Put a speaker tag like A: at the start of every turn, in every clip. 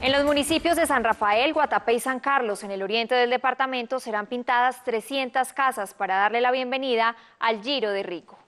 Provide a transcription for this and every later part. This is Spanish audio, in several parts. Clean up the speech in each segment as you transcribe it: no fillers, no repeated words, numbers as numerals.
A: En los municipios de San Rafael, Guatapé y San Carlos, en el oriente del departamento, serán pintadas 300 casas para darle la bienvenida al Giro de Rigo.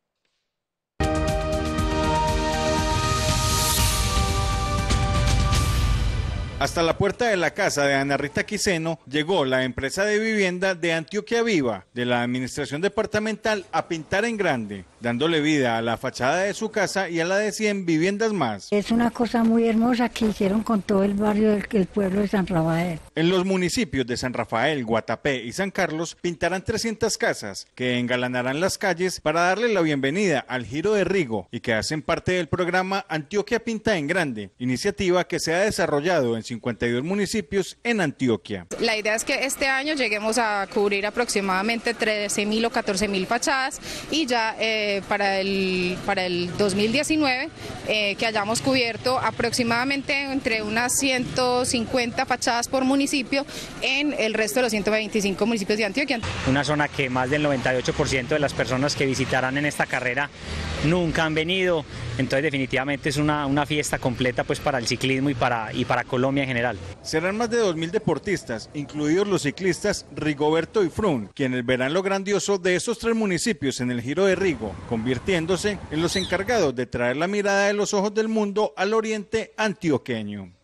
B: Hasta la puerta de la casa de Ana Rita Quiseno llegó la empresa de vivienda de Antioquia Viva, de la administración departamental, a pintar en grande, dándole vida a la fachada de su casa y a la de 100 viviendas más.
C: Es una cosa muy hermosa que hicieron con todo el barrio del pueblo de San Rafael.
B: En los municipios de San Rafael, Guatapé y San Carlos pintarán 300 casas que engalanarán las calles para darle la bienvenida al Giro de Rigo y que hacen parte del programa Antioquia Pinta en Grande, iniciativa que se ha desarrollado en 52 municipios en Antioquia.
D: La idea es que este año lleguemos a cubrir aproximadamente 13.000 o 14.000 fachadas y ya para el 2019 que hayamos cubierto aproximadamente entre unas 150 fachadas por municipio en el resto de los 125 municipios de Antioquia.
E: Una zona que más del 98% de las personas que visitarán en esta carrera nunca han venido, entonces definitivamente es una fiesta completa pues para el ciclismo y para Colombia en general.
B: Serán más de 2.000 deportistas, incluidos los ciclistas Rigoberto y Froome, quienes verán lo grandioso de estos 3 municipios en el Giro de Rigo, convirtiéndose en los encargados de traer la mirada de los ojos del mundo al oriente antioqueño.